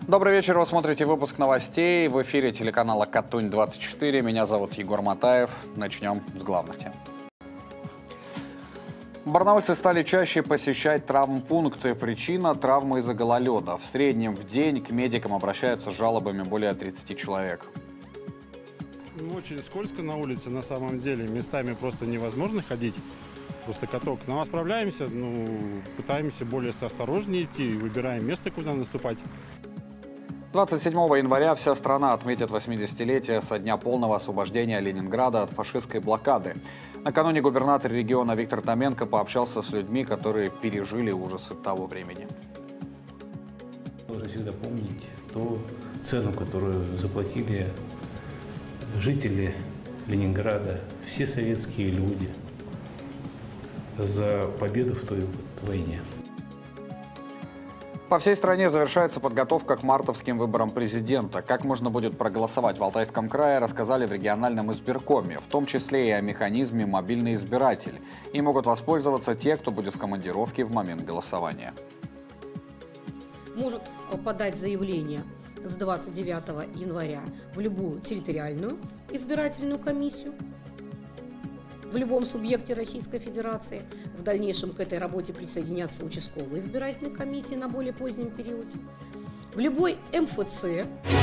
Добрый вечер, вы смотрите выпуск новостей. В эфире телеканала Катунь-24. Меня зовут Егор Матаев. Начнем с главных тем. Барнаульцы стали чаще посещать травмпункты. Причина – травмы из-за гололеда. В среднем в день к медикам обращаются с жалобами более 30 человек. Очень скользко на улице, на самом деле. Местами просто невозможно ходить. Просто каток. Но справляемся, пытаемся более осторожнее идти, выбираем место, куда наступать. 27 января вся страна отметит 80-летие со дня полного освобождения Ленинграда от фашистской блокады. Накануне губернатор региона Виктор Томенко пообщался с людьми, которые пережили ужасы того времени. Нужно всегда помнить ту цену, которую заплатили жители Ленинграда, все советские люди за победу в той войне. По всей стране завершается подготовка к мартовским выборам президента. Как можно будет проголосовать в Алтайском крае, рассказали в региональном избиркоме, в том числе и о механизме «Мобильный избиратель». Им могут воспользоваться те, кто будет в командировке в момент голосования. Может подать заявление с 29 января в любую территориальную избирательную комиссию в любом субъекте Российской Федерации. В дальнейшем к этой работе присоединятся участковые избирательные комиссии на более позднем периоде. В любой МФЦ.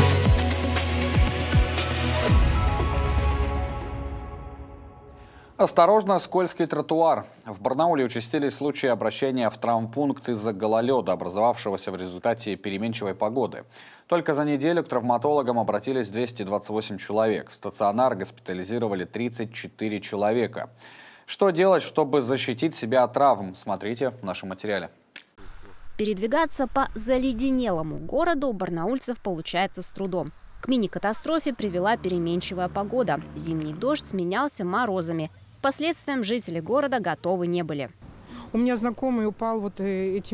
Осторожно, скользкий тротуар. В Барнауле участились случаи обращения в травмпункт из-за гололеда, образовавшегося в результате переменчивой погоды. Только за неделю к травматологам обратились 228 человек. В стационар госпитализировали 34 человека. Что делать, чтобы защитить себя от травм? Смотрите в нашем материале. Передвигаться по заледенелому городу у барнаульцев получается с трудом. К мини-катастрофе привела переменчивая погода. Зимний дождь сменялся морозами. К последствиям жители города готовы не были. У меня знакомый упал этой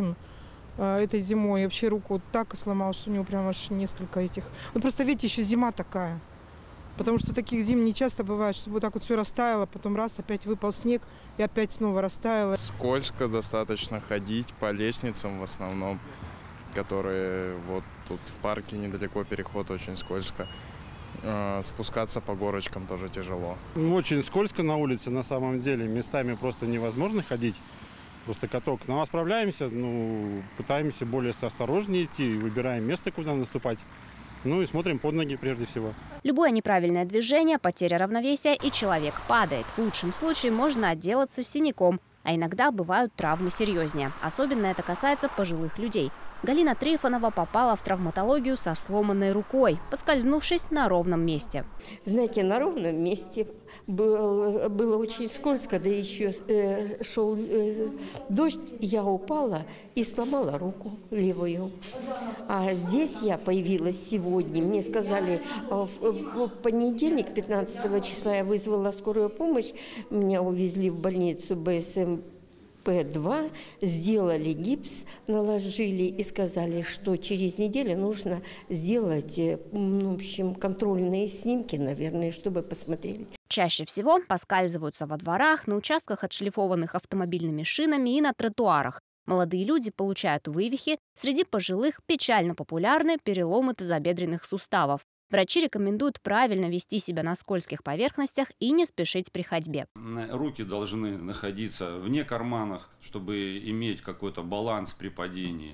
зимой. Вообще руку так сломал, что у него прям аж несколько этих. Ну просто видите, еще зима такая. Потому что таких зим не часто бывает, чтобы вот так вот все растаяло, потом раз, опять выпал снег и опять снова растаяло. Скользко достаточно ходить по лестницам в основном, которые вот тут в парке недалеко, переход очень скользко. Спускаться по горочкам тоже тяжело. Очень скользко на улице, на самом деле. Местами просто невозможно ходить. Просто каток. Но справляемся, пытаемся более осторожнее идти, выбираем место, куда наступать. И смотрим под ноги прежде всего. Любое неправильное движение, потеря равновесия, и человек падает. В лучшем случае можно отделаться синяком, а иногда бывают травмы серьезнее. Особенно это касается пожилых людей. Галина Трифонова попала в травматологию со сломанной рукой, подскользнувшись на ровном месте. Знаете, на ровном месте было очень скользко, да еще шел дождь, я упала и сломала руку левую. А здесь я появилась сегодня. Мне сказали, в понедельник, 15 числа, я вызвала скорую помощь, меня увезли в больницу БСМ. П2, сделали гипс, наложили и сказали, что через неделю нужно сделать, в общем, контрольные снимки, наверное, чтобы посмотрели. Чаще всего поскальзываются во дворах, на участках, отшлифованных автомобильными шинами, и на тротуарах. Молодые люди получают вывихи, среди пожилых печально популярны переломы тазобедренных суставов. Врачи рекомендуют правильно вести себя на скользких поверхностях и не спешить при ходьбе. Руки должны находиться вне карманов, чтобы иметь какой-то баланс при падении.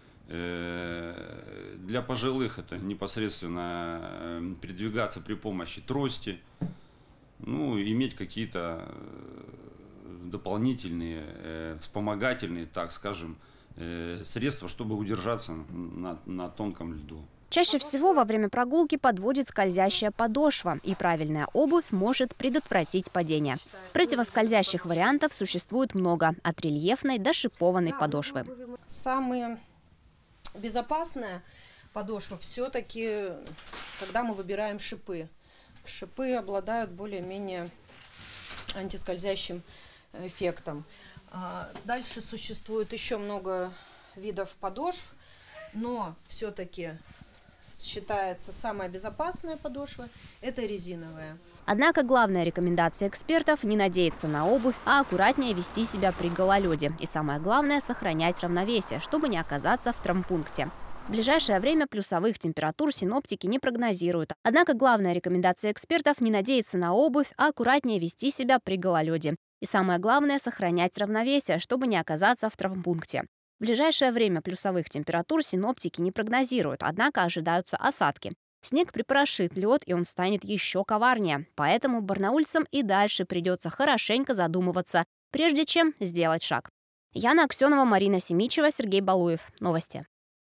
Для пожилых это непосредственно передвигаться при помощи трости, иметь какие-то дополнительные, вспомогательные, так скажем, средства, чтобы удержаться на тонком льду. Чаще всего во время прогулки подводит скользящая подошва, и правильная обувь может предотвратить падение. Противоскользящих вариантов существует много, от рельефной до шипованной подошвы. Самая безопасная подошва все-таки, когда мы выбираем шипы. Шипы обладают более-менее антискользящим эффектом. Дальше существует еще много видов подошв, но все-таки считается самая безопасная подошва – это резиновая. Однако главная рекомендация экспертов – не надеяться на обувь, а аккуратнее вести себя при гололеде. И самое главное – сохранять равновесие, чтобы не оказаться в травмпункте. В ближайшее время плюсовых температур синоптики не прогнозируют. Однако главная рекомендация экспертов – не надеяться на обувь, а аккуратнее вести себя при гололеде. И самое главное – сохранять равновесие, чтобы не оказаться в травмпункте. В ближайшее время плюсовых температур синоптики не прогнозируют, однако ожидаются осадки. Снег припорошит лед, и он станет еще коварнее. Поэтому барнаульцам и дальше придется хорошенько задумываться, прежде чем сделать шаг. Яна Аксенова, Марина Семичева, Сергей Балуев. Новости.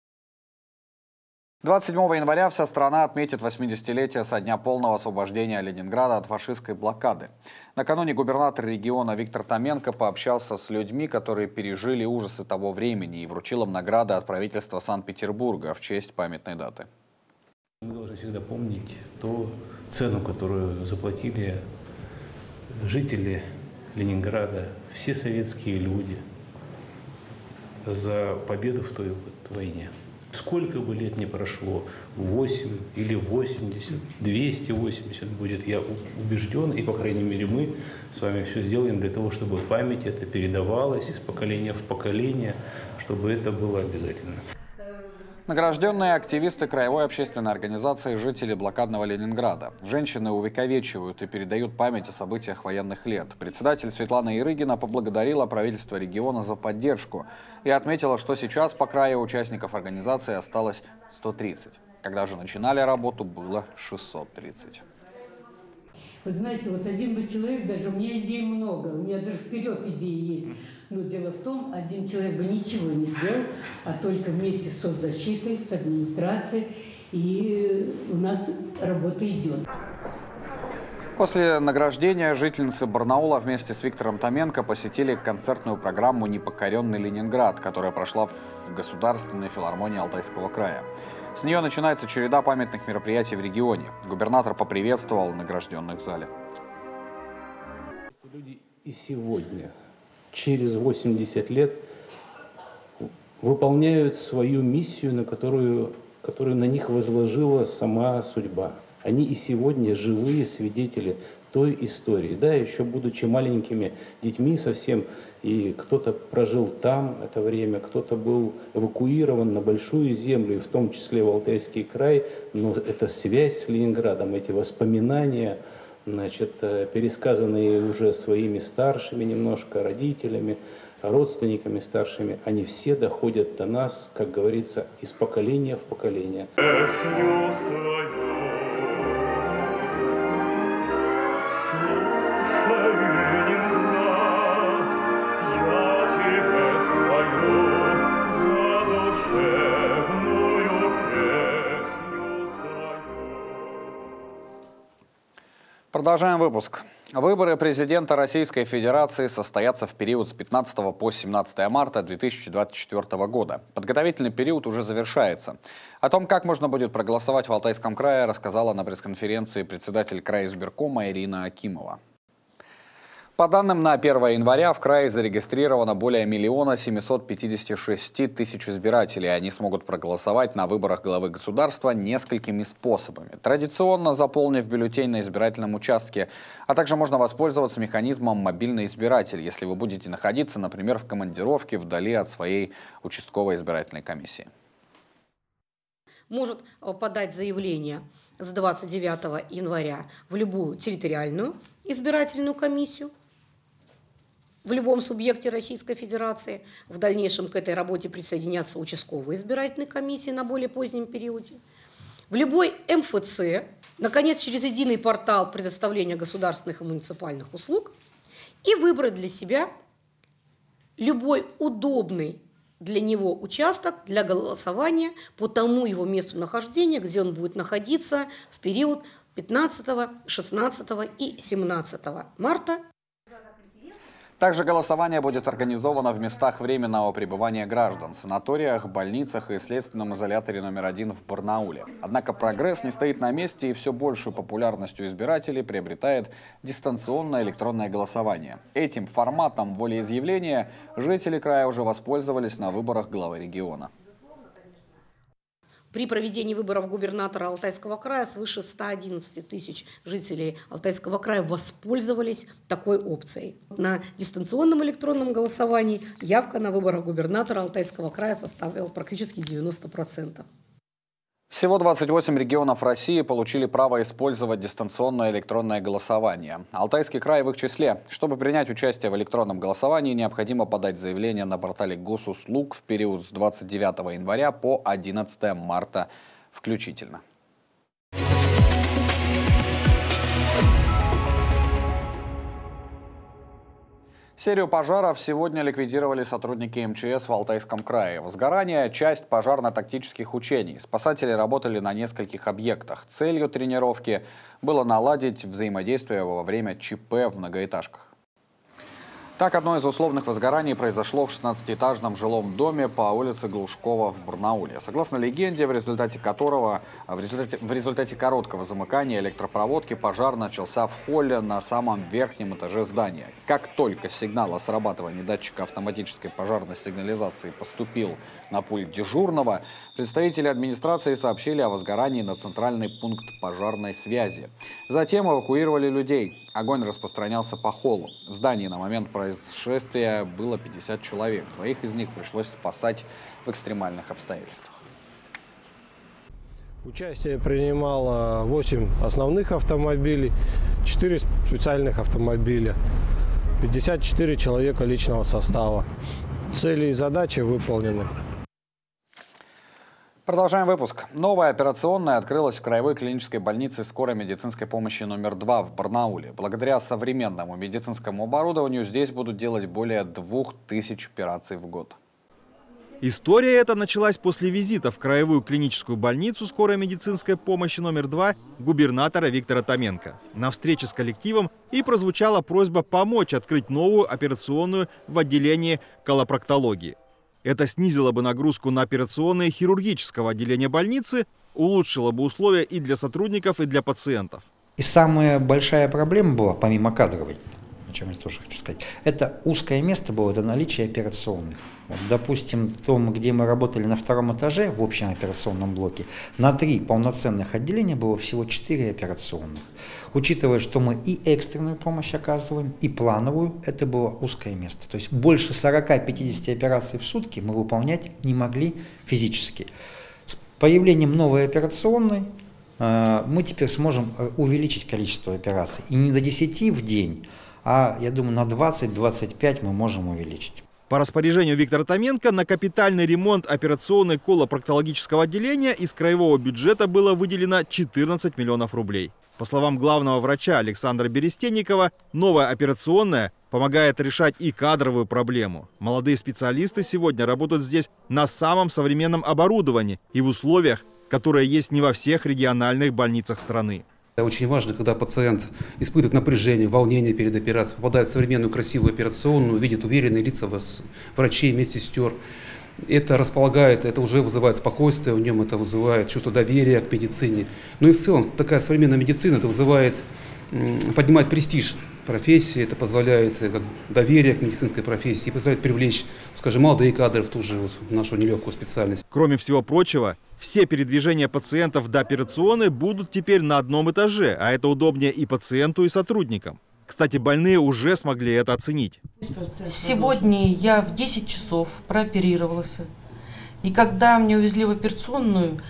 27 января вся страна отметит 80-летие со дня полного освобождения Ленинграда от фашистской блокады. Накануне губернатор региона Виктор Томенко пообщался с людьми, которые пережили ужасы того времени, и вручил им награды от правительства Санкт-Петербурга в честь памятной даты. Мы должны всегда помнить ту цену, которую заплатили жители Ленинграда, все советские люди за победу в той войне. Сколько бы лет ни прошло, 8 или 80, 280 будет, я убежден, и, по крайней мере, мы с вами все сделаем для того, чтобы память эта передавалась из поколения в поколение, чтобы это было обязательно. Награжденные активисты краевой общественной организации «Жители блокадного Ленинграда». Женщины увековечивают и передают память о событиях военных лет. Председатель Светлана Ярыгина поблагодарила правительство региона за поддержку и отметила, что сейчас по краю участников организации осталось 130. Когда же начинали работу, было 630. Вы знаете, вот один бы человек, даже у меня идей много, у меня даже вперед идеи есть. Но дело в том, один человек бы ничего не сделал, а только вместе с соцзащитой, с администрацией, и у нас работа идет. После награждения жительницы Барнаула вместе с Виктором Томенко посетили концертную программу «Непокоренный Ленинград», которая прошла в Государственной филармонии Алтайского края. С нее начинается череда памятных мероприятий в регионе. Губернатор поприветствовал награжденных в зале. Люди и сегодня, через 80 лет, выполняют свою миссию, на которую на них возложила сама судьба. Они и сегодня живые свидетели той истории. Да, еще будучи маленькими детьми совсем, и кто-то прожил там это время, кто-то был эвакуирован на большую землю, и в том числе в Алтайский край, но эта связь с Ленинградом, эти воспоминания, значит, пересказанные уже своими старшими немножко родителями, родственниками старшими, они все доходят до нас, как говорится, из поколения в поколение. Продолжаем выпуск. Выборы президента Российской Федерации состоятся в период с 15 по 17 марта 2024 года. Подготовительный период уже завершается. О том, как можно будет проголосовать в Алтайском крае, рассказала на пресс-конференции председатель краизбиркома Ирина Акимова. По данным на 1 января в крае зарегистрировано более 1 756 000 избирателей. Они смогут проголосовать на выборах главы государства несколькими способами. Традиционно заполнив бюллетень на избирательном участке, а также можно воспользоваться механизмом «Мобильный избиратель», если вы будете находиться, например, в командировке вдали от своей участковой избирательной комиссии. Может подать заявление с 29 января в любую территориальную избирательную комиссию, в любом субъекте Российской Федерации. В дальнейшем к этой работе присоединятся участковые избирательные комиссии на более позднем периоде. В любой МФЦ, наконец, через единый портал предоставления государственных и муниципальных услуг, и выбрать для себя любой удобный для него участок для голосования по тому его месту нахождения, где он будет находиться в период 15, 16 и 17 марта. Также голосование будет организовано в местах временного пребывания граждан, санаториях, больницах и следственном изоляторе номер 1 в Барнауле. Однако прогресс не стоит на месте, и все большую популярность у избирателей приобретает дистанционное электронное голосование. Этим форматом волеизъявления жители края уже воспользовались на выборах главы региона. При проведении выборов губернатора Алтайского края свыше 111 тысяч жителей Алтайского края воспользовались такой опцией. На дистанционном электронном голосовании явка на выборах губернатора Алтайского края составила практически 90%. Всего 28 регионов России получили право использовать дистанционное электронное голосование. Алтайский край в их числе. Чтобы принять участие в электронном голосовании, необходимо подать заявление на портале госуслуг в период с 29 января по 11 марта включительно. Серию пожаров сегодня ликвидировали сотрудники МЧС в Алтайском крае. Возгорание – часть пожарно-тактических учений. Спасатели работали на нескольких объектах. Целью тренировки было наладить взаимодействие во время ЧП в многоэтажках. Так, одно из условных возгораний произошло в 16-этажном жилом доме по улице Глушкова в Барнауле. Согласно легенде, в результате короткого замыкания электропроводки пожар начался в холле на самом верхнем этаже здания. Как только сигнал о срабатывании датчика автоматической пожарной сигнализации поступил на пульт дежурного, представители администрации сообщили о возгорании на центральный пункт пожарной связи. Затем эвакуировали людей. Огонь распространялся по холлу. В здании на момент происшествия было 50 человек. Двоих из них пришлось спасать в экстремальных обстоятельствах. Участие принимало 8 основных автомобилей, 4 специальных автомобиля, 54 человека личного состава. Цели и задачи выполнены. Продолжаем выпуск. Новая операционная открылась в краевой клинической больнице скорой медицинской помощи номер 2 в Барнауле. Благодаря современному медицинскому оборудованию здесь будут делать более 2000 операций в год. История эта началась после визита в краевую клиническую больницу скорой медицинской помощи номер 2 губернатора Виктора Томенко. На встрече с коллективом и прозвучала просьба помочь открыть новую операционную в отделении колопроктологии. Это снизило бы нагрузку на операционное хирургического отделения больницы, улучшило бы условия и для сотрудников, и для пациентов. И самая большая проблема была, помимо кадровой, о чем я тоже хочу сказать, это узкое место было, это наличие операционных. Вот, допустим, в том, где мы работали на 2-м этаже, в общем операционном блоке, на 3 полноценных отделения было всего 4 операционных. Учитывая, что мы и экстренную помощь оказываем, и плановую, это было узкое место. То есть больше 40-50 операций в сутки мы выполнять не могли физически. С появлением новой операционной мы теперь сможем увеличить количество операций. И не до 10 в день, а, я думаю, на 20-25 мы можем увеличить. По распоряжению Виктора Томенко на капитальный ремонт операционной колопроктологического отделения из краевого бюджета было выделено 14 миллионов рублей. По словам главного врача Александра Берестенникова, новая операционная помогает решать и кадровую проблему. Молодые специалисты сегодня работают здесь на самом современном оборудовании и в условиях, которые есть не во всех региональных больницах страны. Очень важно, когда пациент испытывает напряжение, волнение перед операцией, попадает в современную красивую операционную, видит уверенные лица врачей, медсестер. Это располагает, это уже вызывает спокойствие, в нем это вызывает чувство доверия к медицине. Ну и в целом такая современная медицина, это вызывает, поднимает престиж профессии, это позволяет доверие к медицинской профессии, позволяет привлечь, скажем, молодые кадры в ту же нашу нелегкую специальность. Кроме всего прочего, все передвижения пациентов до операционной будут теперь на одном этаже, а это удобнее и пациенту, и сотрудникам. Кстати, больные уже смогли это оценить. Сегодня я в 10 часов прооперировалась. И когда меня увезли в операционную,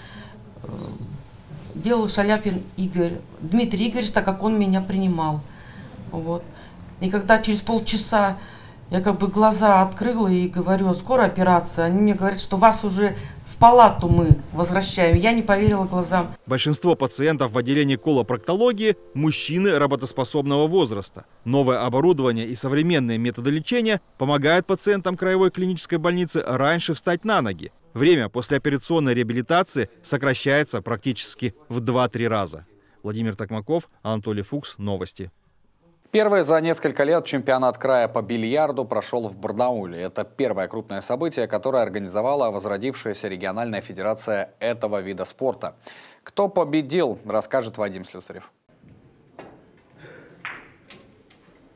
делал Шаляпин Игорь, Дмитрий Игоревич, так как он меня принимал. Вот. И когда через полчаса я как бы глаза открыла и говорю, скоро операция, они мне говорят, что вас уже в палату мы возвращаем. Я не поверила глазам. Большинство пациентов в отделении колопроктологии – мужчины работоспособного возраста. Новое оборудование и современные методы лечения помогают пациентам краевой клинической больницы раньше встать на ноги. Время послеоперационной реабилитации сокращается практически в 2-3 раза. Владимир Токмаков, Анатолий Фукс. Новости. Первый за несколько лет чемпионат края по бильярду прошел в Барнауле. Это первое крупное событие, которое организовала возродившаяся региональная федерация этого вида спорта. Кто победил, расскажет Вадим Слюсарев.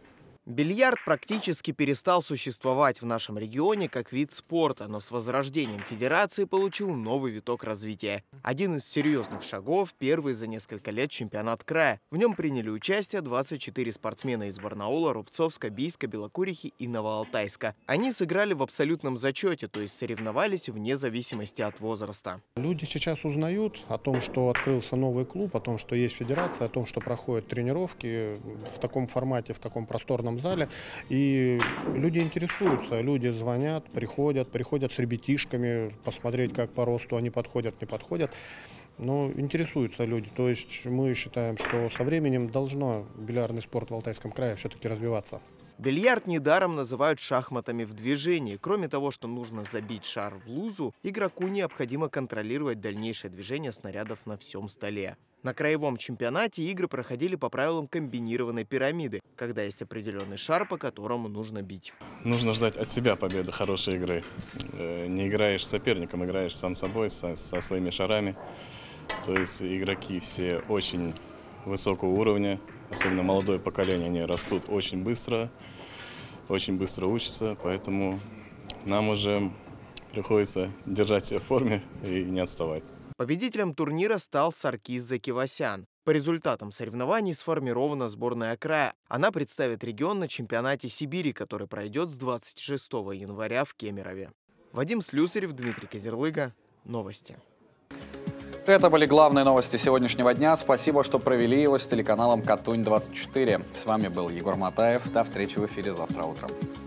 Бильярд практически перестал существовать в нашем регионе как вид спорта, но с возрождением федерации получил новый виток развития. Один из серьезных шагов – первый за несколько лет чемпионат края. В нем приняли участие 24 спортсмена из Барнаула, Рубцовска, Бийска, Белокурихи и Новоалтайска. Они сыграли в абсолютном зачете, то есть соревновались вне зависимости от возраста. Люди сейчас узнают о том, что открылся новый клуб, о том, что есть федерация, о том, что проходят тренировки в таком формате, в таком просторном зале. И люди интересуются, люди звонят, приходят с ребятишками, посмотреть, как по росту они подходят, не подходят. Но интересуются люди. То есть мы считаем, что со временем должно бильярдный спорт в Алтайском крае все-таки развиваться. Бильярд недаром называют шахматами в движении. Кроме того, что нужно забить шар в лузу, игроку необходимо контролировать дальнейшее движение снарядов на всем столе. На краевом чемпионате игры проходили по правилам комбинированной пирамиды, когда есть определенный шар, по которому нужно бить. Нужно ждать от себя победы, хорошей игры. Не играешь с соперником, играешь сам собой, со своими шарами. То есть игроки все очень высокого уровня, особенно молодое поколение, они растут очень быстро учатся, поэтому нам уже приходится держать себя в форме и не отставать. Победителем турнира стал Саркис Закивасян. По результатам соревнований сформирована сборная края. Она представит регион на чемпионате Сибири, который пройдет с 26 января в Кемерове. Вадим Слюсарев, Дмитрий Козерлыга. Новости. Это были главные новости сегодняшнего дня. Спасибо, что провели его с телеканалом Катунь-24. С вами был Егор Матаев. До встречи в эфире завтра утром.